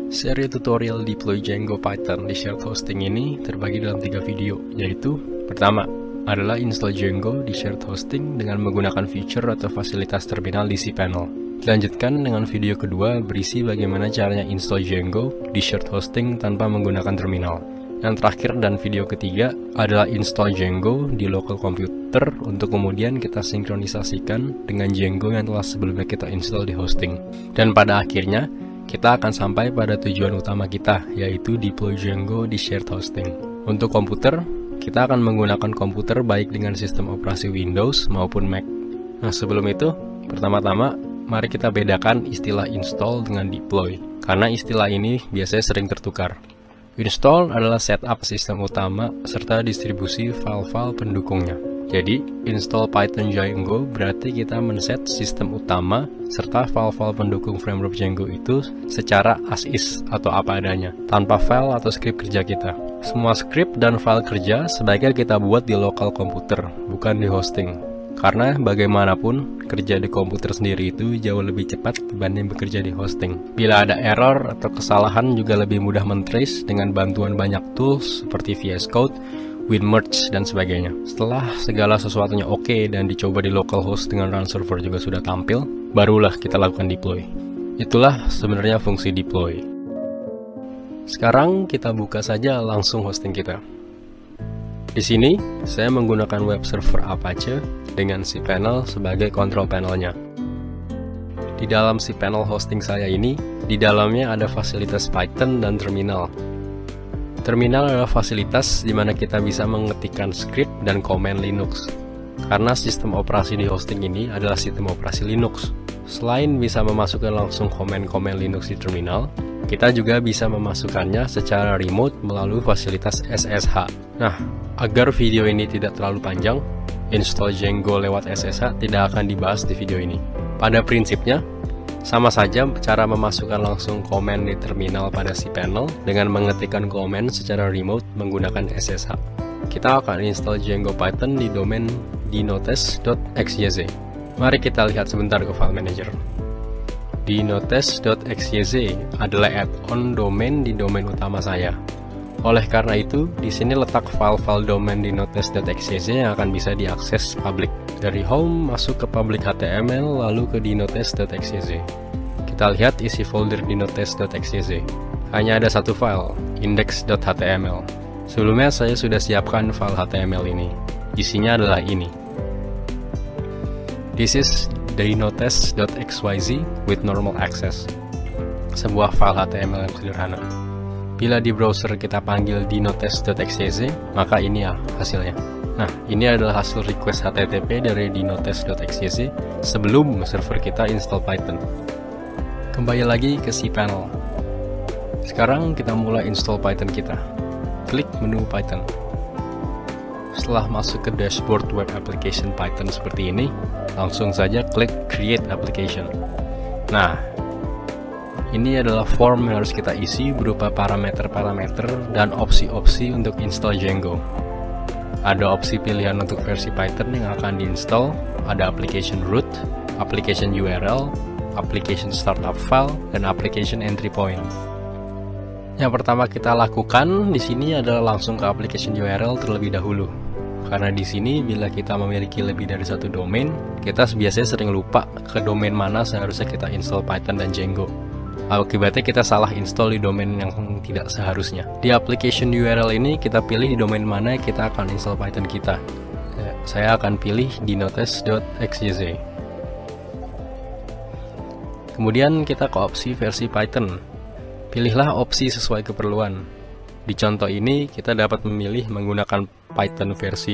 Seri tutorial deploy Django Python di shared hosting ini terbagi dalam 3 video, yaitu pertama adalah install Django di shared hosting dengan menggunakan feature atau fasilitas terminal di cPanel. Dilanjutkan dengan video kedua berisi bagaimana caranya install Django di shared hosting tanpa menggunakan terminal. Yang terakhir dan video ketiga adalah install Django di local computer untuk kemudian kita sinkronisasikan dengan Django yang telah sebelumnya kita install di hosting. Dan pada akhirnya kita akan sampai pada tujuan utama kita, yaitu deploy Django di shared hosting. Untuk komputer, kita akan menggunakan komputer baik dengan sistem operasi Windows maupun Mac. Nah, sebelum itu, pertama-tama, mari kita bedakan istilah install dengan deploy, karena istilah ini biasanya sering tertukar. Install adalah setup sistem utama serta distribusi file-file pendukungnya. Jadi, install Python Django berarti kita men-set sistem utama serta file-file pendukung framework Django itu secara as is atau apa adanya, tanpa file atau script kerja kita. Semua script dan file kerja sebaiknya kita buat di local komputer, bukan di hosting. Karena bagaimanapun, kerja di komputer sendiri itu jauh lebih cepat dibanding bekerja di hosting. Bila ada error atau kesalahan juga lebih mudah men-trace dengan bantuan banyak tools seperti VS Code, WinMerge, dan sebagainya. Setelah segala sesuatunya oke dan dicoba di localhost dengan run server juga sudah tampil, barulah kita lakukan deploy. Itulah sebenarnya fungsi deploy. Sekarang kita buka saja langsung hosting kita. Di sini, saya menggunakan web server Apache dengan cPanel sebagai control panelnya. Di dalam cPanel hosting saya ini, di dalamnya ada fasilitas Python dan terminal. Terminal adalah fasilitas di mana kita bisa mengetikkan script dan command Linux. Karena sistem operasi di hosting ini adalah sistem operasi Linux. Selain bisa memasukkan langsung command Linux di terminal, kita juga bisa memasukkannya secara remote melalui fasilitas SSH. Nah, agar video ini tidak terlalu panjang, install Django lewat SSH tidak akan dibahas di video ini. Pada prinsipnya, sama saja cara memasukkan langsung komen di terminal pada cPanel dengan mengetikkan komen secara remote menggunakan SSH. Kita akan install Django Python di domain dnotest.xyz. Mari kita lihat sebentar ke file manager. dnotest.xyz adalah add-on domain di domain utama saya. Oleh karena itu, di sini letak file-file domain dnotest.xyz yang akan bisa diakses public. Dari home masuk ke public HTML lalu ke dnotest.xyz. Kita lihat isi folder dnotest.xyz. Hanya ada satu file, index.html. Sebelumnya saya sudah siapkan file HTML ini. Isinya adalah ini. This is dnotest.xyz with normal access. Sebuah file HTML yang sederhana. Bila di browser kita panggil dnotest.xyz, maka ini ya hasilnya. Nah, ini adalah hasil request HTTP dari dnotest.xyz sebelum server kita install Python. Kembali lagi ke cPanel. Sekarang kita mulai install Python kita. Klik menu Python. Setelah masuk ke dashboard web application Python seperti ini, langsung saja klik Create Application. Nah, ini adalah form yang harus kita isi berupa parameter-parameter dan opsi-opsi untuk install Django. Ada opsi pilihan untuk versi Python yang akan diinstal, ada application root, application URL, application startup file, dan application entry point. Yang pertama kita lakukan di sini adalah langsung ke application URL terlebih dahulu. Karena di sini bila kita memiliki lebih dari satu domain, kita biasanya sering lupa ke domain mana seharusnya kita install Python dan Django. Akibatnya kita salah install di domain yang tidak seharusnya. Di application URL ini kita pilih di domain mana kita akan install Python kita. Saya akan pilih dnotest.xyz. Kemudian kita ke opsi versi Python. Pilihlah opsi sesuai keperluan. Di contoh ini kita dapat memilih menggunakan Python versi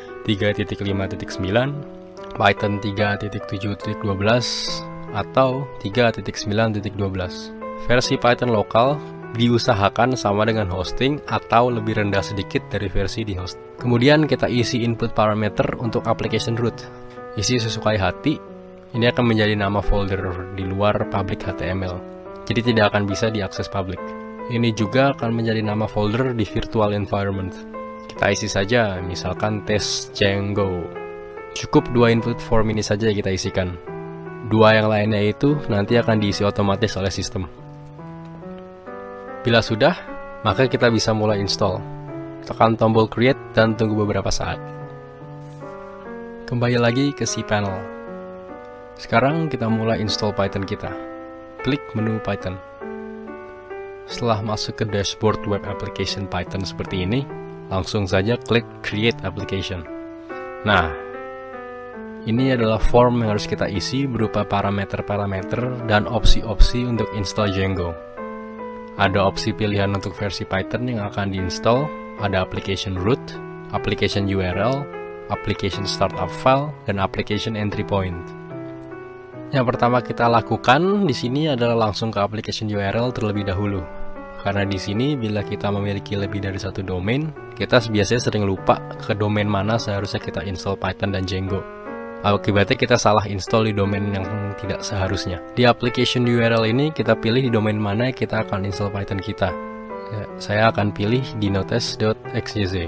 3.5.9, Python 3.7.12, atau 3.9.12. Versi Python lokal diusahakan sama dengan hosting atau lebih rendah sedikit dari versi di host. Kemudian kita isi input parameter untuk application root. Isi sesuai hati. Ini akan menjadi nama folder di luar public HTML. Jadi tidak akan bisa diakses public. Ini juga akan menjadi nama folder di virtual environment. Kita isi saja, misalkan test Django. Cukup 2 input form ini saja yang kita isikan. 2 yang lainnya itu nanti akan diisi otomatis oleh sistem. Bila sudah, maka kita bisa mulai install. Tekan tombol create dan tunggu beberapa saat. Kembali lagi ke cPanel. Sekarang kita mulai install Python kita. Klik menu Python. Setelah masuk ke dashboard web application Python seperti ini, langsung saja klik create application. Nah, ini adalah form yang harus kita isi berupa parameter-parameter dan opsi-opsi untuk install Django. Ada opsi pilihan untuk versi Python yang akan diinstal, ada application root, application URL, application startup file, dan application entry point. Yang pertama kita lakukan di sini adalah langsung ke application URL terlebih dahulu. Karena di sini bila kita memiliki lebih dari satu domain, kita biasanya sering lupa ke domain mana seharusnya kita install Python dan Django. Akibatnya kita salah install di domain yang tidak seharusnya. Di application URL ini kita pilih di domain mana kita akan install Python kita. Ya, saya akan pilih di notes.xyz.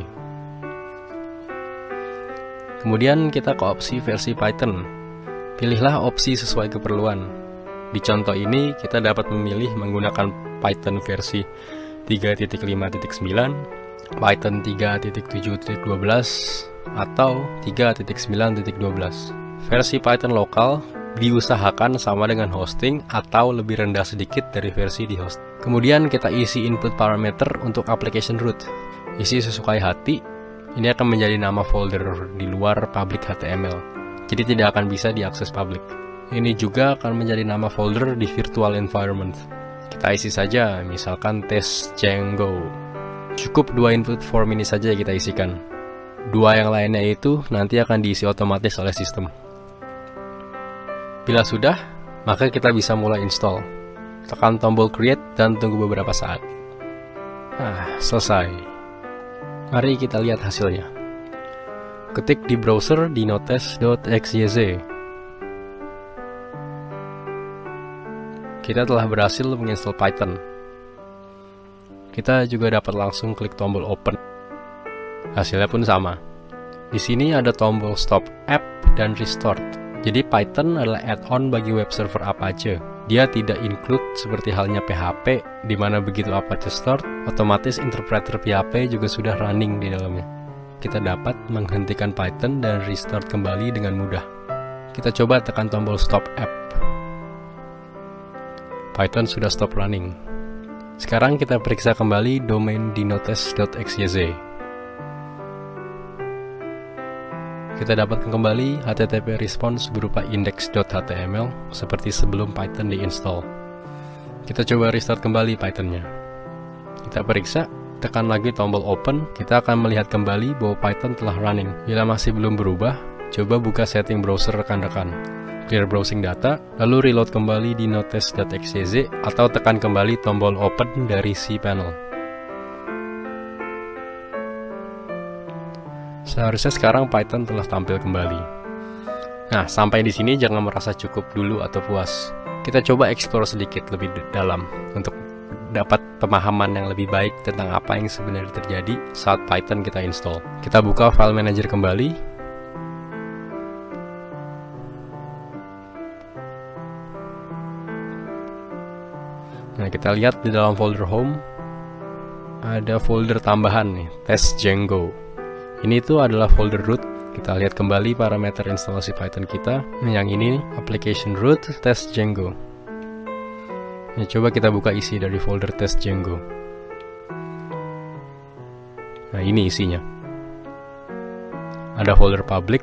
Kemudian kita ke opsi versi Python. Pilihlah opsi sesuai keperluan. Di contoh ini kita dapat memilih menggunakan Python versi 3.5.9, Python 3.7.12, atau 3.9.12. Versi Python lokal diusahakan sama dengan hosting atau lebih rendah sedikit dari versi di host. Kemudian kita isi input parameter untuk application root. Isi sesuai hati. Ini akan menjadi nama folder di luar public HTML. Jadi tidak akan bisa diakses public. Ini juga akan menjadi nama folder di virtual environment. Kita isi saja, misalkan test Django. Cukup 2 input form ini saja yang kita isikan. 2 yang lainnya itu nanti akan diisi otomatis oleh sistem. Bila sudah, maka kita bisa mulai install. Tekan tombol create dan tunggu beberapa saat. Nah, selesai. Mari kita lihat hasilnya. Ketik di browser di notes.xyz. Kita telah berhasil menginstal Python. Kita juga dapat langsung klik tombol open. Hasilnya pun sama. Di sini ada tombol stop app dan restart. Jadi Python adalah add-on bagi web server Apache. Dia tidak include seperti halnya PHP, di mana begitu Apache start, otomatis interpreter PHP juga sudah running di dalamnya. Kita dapat menghentikan Python dan restart kembali dengan mudah. Kita coba tekan tombol stop app. Python sudah stop running. Sekarang kita periksa kembali domain di notes.xyz. Kita dapatkan kembali HTTP response berupa index.html seperti sebelum Python diinstal. Kita coba restart kembali Python-nya. Kita periksa, tekan lagi tombol open, kita akan melihat kembali bahwa Python telah running. Bila masih belum berubah, coba buka setting browser rekan-rekan. Clear browsing data, lalu reload kembali di notes.xyz atau tekan kembali tombol open dari cPanel. Seharusnya sekarang Python telah tampil kembali. Nah, sampai di sini jangan merasa cukup dulu atau puas. Kita coba explore sedikit lebih dalam untuk dapat pemahaman yang lebih baik tentang apa yang sebenarnya terjadi saat Python kita install. Kita buka file manager kembali. Nah, kita lihat di dalam folder home ada folder tambahan nih, test Django. Ini itu adalah folder root. Kita lihat kembali parameter instalasi Python kita. Yang ini application root test Django. Nah, coba kita buka isi dari folder test Django. Nah, ini isinya. Ada folder public.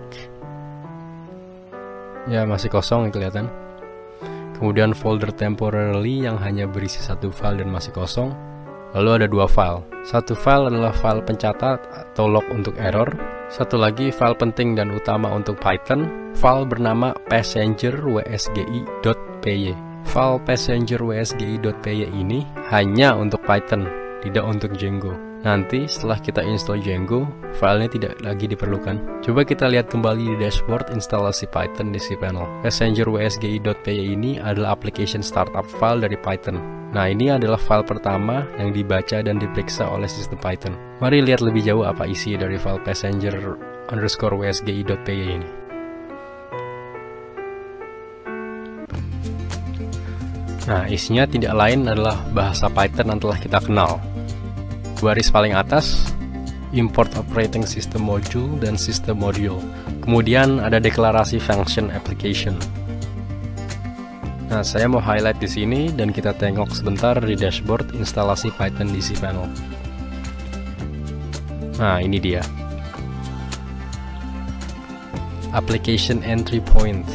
Ya, masih kosong kelihatan. Kemudian folder temporarily yang hanya berisi 1 file dan masih kosong. Lalu ada 2 file. Satu file adalah file pencatat atau log untuk error. Satu lagi file penting dan utama untuk Python, file bernama passenger.wsgi.py. File passenger.wsgi.py ini hanya untuk Python, tidak untuk Django. Nanti setelah kita install Django, filenya tidak lagi diperlukan. Coba kita lihat kembali di dashboard instalasi Python di cPanel. Passenger.wsgi.py ini adalah application startup file dari Python. Nah, ini adalah file pertama yang dibaca dan diperiksa oleh sistem Python. Mari lihat lebih jauh apa isi dari file passenger_wsgi.py ini. Nah, isinya tidak lain adalah bahasa Python yang telah kita kenal. Baris paling atas, import operating system module dan system module. Kemudian ada deklarasi function application. Nah, saya mau highlight di sini dan kita tengok sebentar di dashboard instalasi Python di cPanel. Nah, ini dia. Application entry point.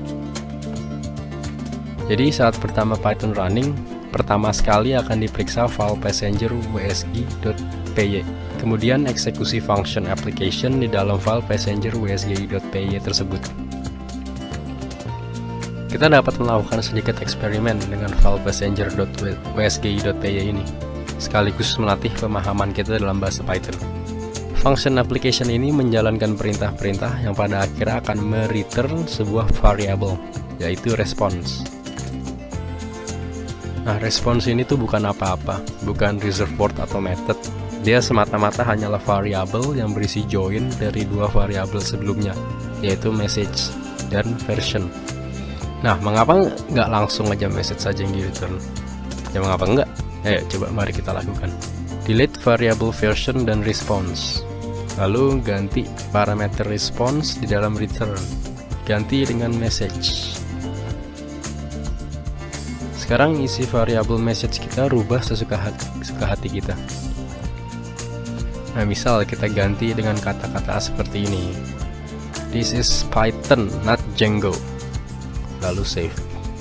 Jadi saat pertama Python running, pertama sekali akan diperiksa file passenger wsg.py. Kemudian eksekusi function application di dalam file passenger wsg.py tersebut. Kita dapat melakukan sedikit eksperimen dengan file passenger.wsg.py ini, sekaligus melatih pemahaman kita dalam bahasa Python. Function application ini menjalankan perintah-perintah yang pada akhirnya akan mereturn sebuah variable, yaitu response. Nah, response ini tuh bukan apa-apa, bukan reserve word atau method. Dia semata-mata hanyalah variabel yang berisi join dari dua variabel sebelumnya, yaitu message dan version. Nah, mengapa nggak langsung aja message saja yang di-return? Ya, mengapa nggak? Ayo, coba mari kita lakukan. Delete variable version dan response. Lalu ganti parameter response di dalam return. Ganti dengan message. Sekarang isi variabel message kita rubah sesuka hati kita. Nah, misal kita ganti dengan kata-kata seperti ini. This is Python, not Django. Lalu save.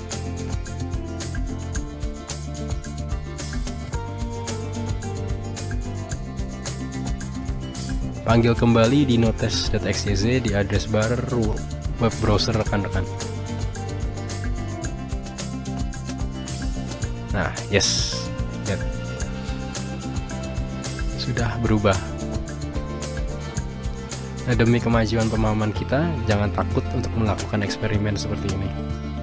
Panggil kembali di notes.xyz di address bar web browser rekan-rekan. Nah, yes, lihat, sudah berubah. Nah, demi kemajuan pemahaman kita, jangan takut untuk melakukan eksperimen seperti ini.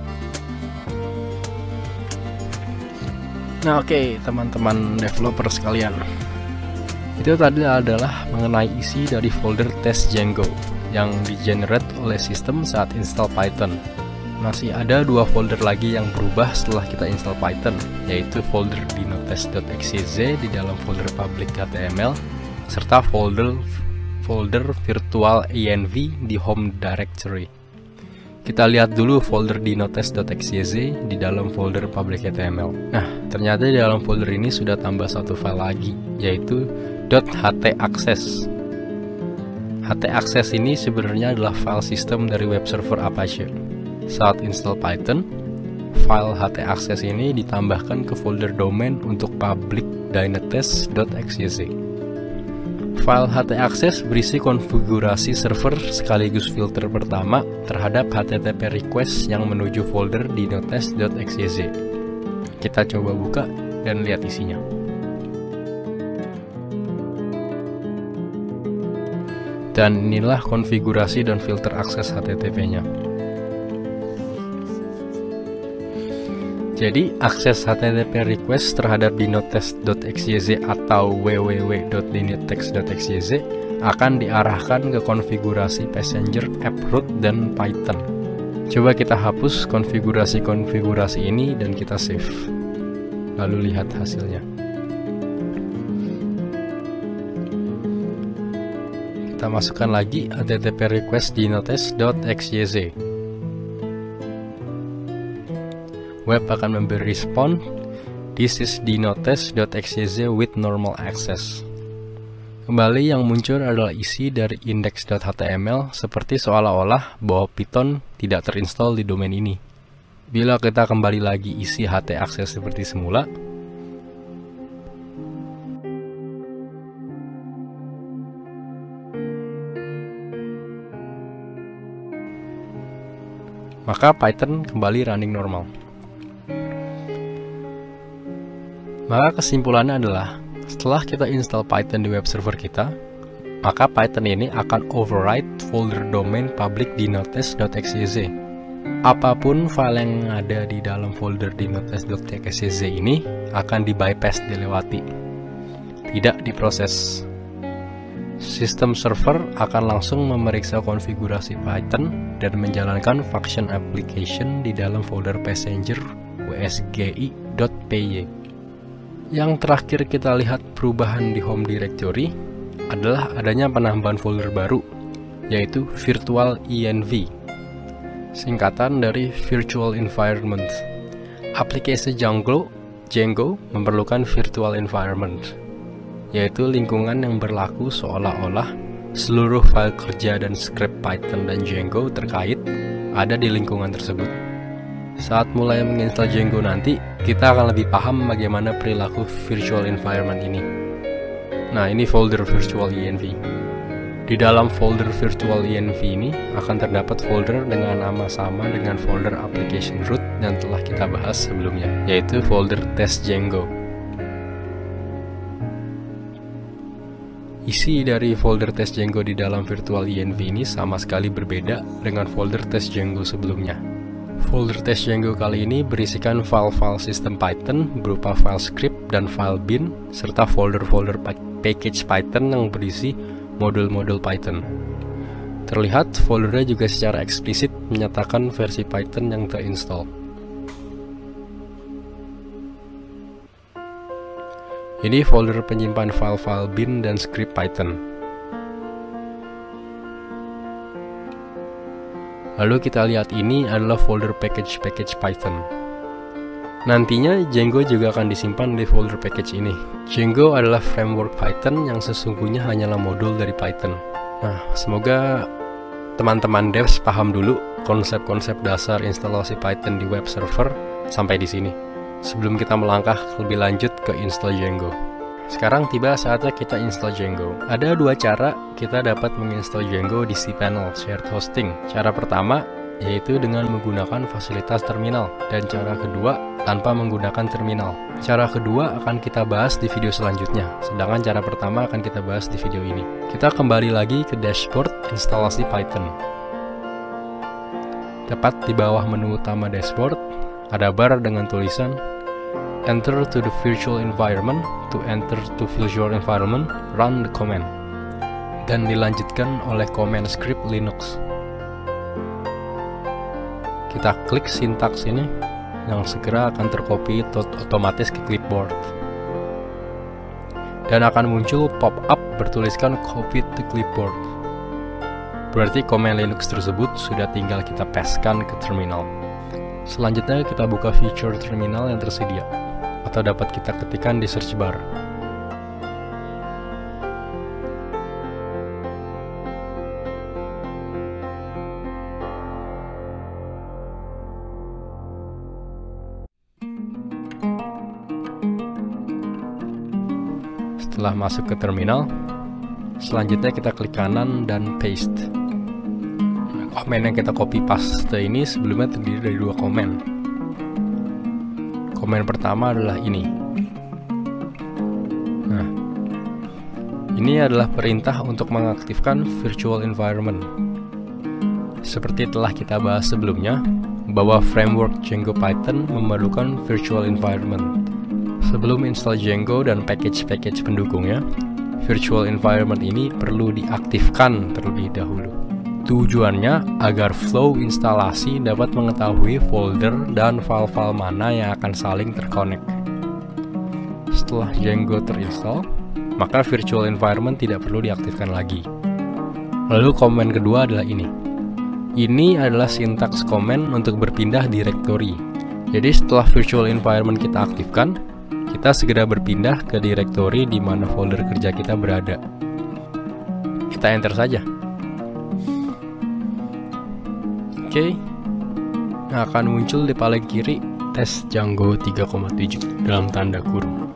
Nah, oke, teman-teman developer sekalian, itu tadi adalah mengenai isi dari folder test Django yang di-generate oleh sistem saat install Python. Masih ada dua folder lagi yang berubah setelah kita install Python, yaitu folder di notes.xyz di dalam folder public HTML, serta folder virtual env di home directory. Kita lihat dulu folder di notes.xyz di dalam folder public HTML. Nah, ternyata di dalam folder ini sudah tambah satu file lagi, yaitu .htaccess. htaccess ini sebenarnya adalah file system dari web server Apache. Saat install Python, file htaccess ini ditambahkan ke folder domain untuk public dynatest.xyz. File htaccess berisi konfigurasi server sekaligus filter pertama terhadap HTTP request yang menuju folder di notes.xyz. Kita coba buka dan lihat isinya. Dan inilah konfigurasi dan filter akses HTTP-nya. Jadi, akses HTTP request terhadap dinotes.xyz atau www.dinotext.xyz akan diarahkan ke konfigurasi passenger, app root, dan Python. Coba kita hapus konfigurasi-konfigurasi ini dan kita save. Lalu lihat hasilnya. Kita masukkan lagi HTTP request dinotes.xyz. Web akan memberi respon, this is dinotes.xyz with normal access. Kembali yang muncul adalah isi dari index.html seperti seolah-olah bahwa Python tidak terinstall di domain ini. Bila kita kembali lagi isi htaccess seperti semula, maka Python kembali running normal. Maka kesimpulannya adalah, setelah kita install Python di web server kita, maka Python ini akan override folder domain public di notes.xyz. Apapun file yang ada di dalam folder di notes.xyz ini akan di-bypass, dilewati, tidak diproses. Sistem server akan langsung memeriksa konfigurasi Python dan menjalankan function application di dalam folder passenger wsgi.py. Yang terakhir kita lihat perubahan di home directory adalah adanya penambahan folder baru, yaitu virtual env, singkatan dari virtual environment. Aplikasi Django memerlukan virtual environment, yaitu lingkungan yang berlaku seolah-olah seluruh file kerja dan script Python dan Django terkait ada di lingkungan tersebut. Saat mulai menginstal Django nanti, kita akan lebih paham bagaimana perilaku virtual environment ini. Nah, ini folder virtual env. Di dalam folder virtual env ini akan terdapat folder dengan nama sama dengan folder application root yang telah kita bahas sebelumnya, yaitu folder test Django. Isi dari folder test Django di dalam virtual env ini sama sekali berbeda dengan folder test Django sebelumnya. Folder test Django kali ini berisikan file-file sistem Python berupa file script dan file bin, serta folder-folder package Python yang berisi modul-modul Python. Terlihat foldernya juga secara eksplisit menyatakan versi Python yang terinstall. Ini folder penyimpan file-file bin dan script Python. Lalu kita lihat ini adalah folder package Python. Nantinya Django juga akan disimpan di folder package ini. Django adalah framework Python yang sesungguhnya hanyalah modul dari Python. Nah, semoga teman-teman devs paham dulu konsep-konsep dasar instalasi Python di web server sampai di sini, sebelum kita melangkah lebih lanjut ke install Django. Sekarang tiba saatnya kita install Django. Ada dua cara kita dapat menginstal Django di cPanel Shared Hosting. Cara pertama yaitu dengan menggunakan fasilitas terminal, dan cara kedua tanpa menggunakan terminal. Cara kedua akan kita bahas di video selanjutnya, sedangkan cara pertama akan kita bahas di video ini. Kita kembali lagi ke dashboard instalasi Python. Tepat di bawah menu utama dashboard ada bar dengan tulisan Enter to the virtual environment. To enter to virtual environment, run the command, dan dilanjutkan oleh command script Linux. Kita klik sintaks ini yang segera akan tercopy otomatis ke clipboard, dan akan muncul pop-up bertuliskan copy to clipboard. Berarti command Linux tersebut sudah tinggal kita pastekan ke terminal. Selanjutnya kita buka feature terminal yang tersedia, atau dapat kita ketikkan di search bar. Setelah masuk ke terminal, selanjutnya kita klik kanan dan paste. Komen yang kita copy paste ini sebelumnya terdiri dari dua komen. Komen pertama adalah ini. Nah, ini adalah perintah untuk mengaktifkan virtual environment. Seperti telah kita bahas sebelumnya, bahwa framework Django Python memerlukan virtual environment. Sebelum install Django dan package-package pendukungnya, virtual environment ini perlu diaktifkan terlebih dahulu. Tujuannya agar flow instalasi dapat mengetahui folder dan file-file mana yang akan saling terkonek. Setelah Django terinstall, maka virtual environment tidak perlu diaktifkan lagi. Lalu komen kedua adalah ini. Ini adalah sintaks komen untuk berpindah directory. Jadi setelah virtual environment kita aktifkan, kita segera berpindah ke directory di mana folder kerja kita berada. Kita enter saja. Oke. Nah, akan muncul di paling kiri tes Django 3,7 dalam tanda kurung.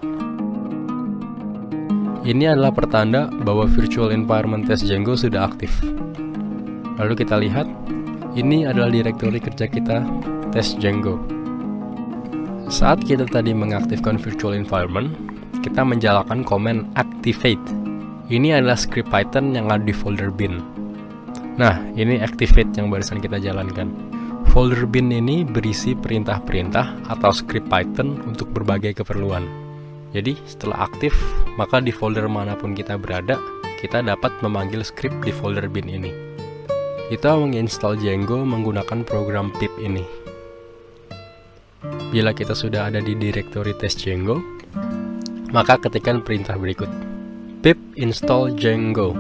Ini adalah pertanda bahwa virtual environment test Django sudah aktif. Lalu kita lihat, ini adalah directory kerja kita tes Django. Saat kita tadi mengaktifkan virtual environment, kita menjalankan command activate. Ini adalah script Python yang ada di folder bin. Nah, ini activate yang barusan kita jalankan. Folder bin ini berisi perintah-perintah atau script Python untuk berbagai keperluan. Jadi, setelah aktif, maka di folder manapun kita berada, kita dapat memanggil script di folder bin ini. Kita menginstal Django menggunakan program pip ini. Bila kita sudah ada di direktori tes Django, maka ketikkan perintah berikut: pip install Django.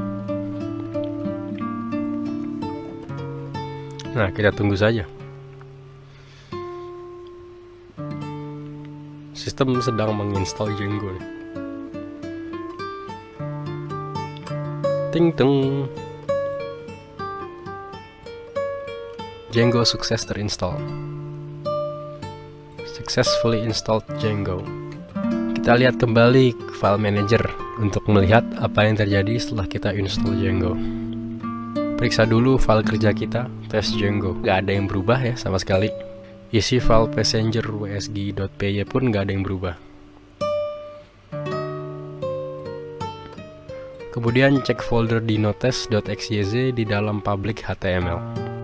Nah, kita tunggu saja. Sistem sedang menginstal Django. Ting teng. Django sukses terinstall. Successfully installed Django. Kita lihat kembali ke file manager untuk melihat apa yang terjadi setelah kita install Django. Periksa dulu file kerja kita, tes Django. Gak ada yang berubah ya sama sekali. Isi file passenger wsg.py pun gak ada yang berubah. Kemudian cek folder dino.test.xyz di dalam public HTML.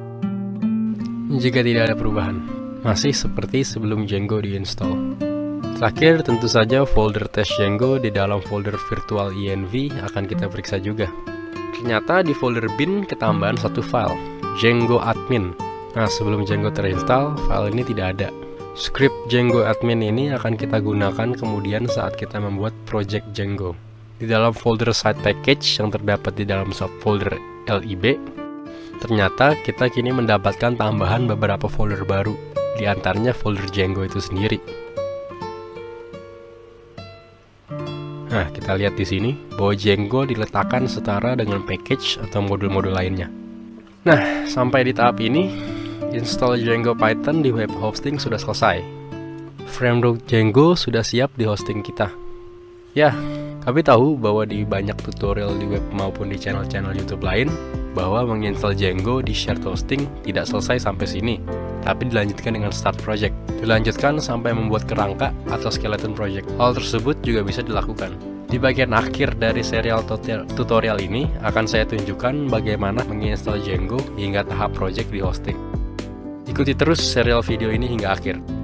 Jika tidak ada perubahan, masih seperti sebelum Django diinstal. Terakhir, tentu saja folder test Django di dalam folder virtual env akan kita periksa juga. Ternyata di folder bin ketambahan satu file, Django admin. Nah, sebelum Django terinstall, file ini tidak ada. Script Django admin ini akan kita gunakan kemudian saat kita membuat project Django. Di dalam folder site package yang terdapat di dalam subfolder lib, ternyata kita kini mendapatkan tambahan beberapa folder baru, di antaranya folder Django itu sendiri. Nah, kita lihat di sini bahwa Django diletakkan setara dengan package atau modul-modul lainnya. Nah, sampai di tahap ini, install Django Python di web hosting sudah selesai. Framework Django sudah siap di hosting kita. Ya, kami tahu bahwa di banyak tutorial di web maupun di channel-channel YouTube lain, bahwa menginstal Django di shared hosting tidak selesai sampai sini, tapi dilanjutkan dengan start project. Dilanjutkan sampai membuat kerangka atau skeleton project. Hal tersebut juga bisa dilakukan. Di bagian akhir dari serial tutorial ini, akan saya tunjukkan bagaimana menginstal Django hingga tahap project di hosting. Ikuti terus serial video ini hingga akhir.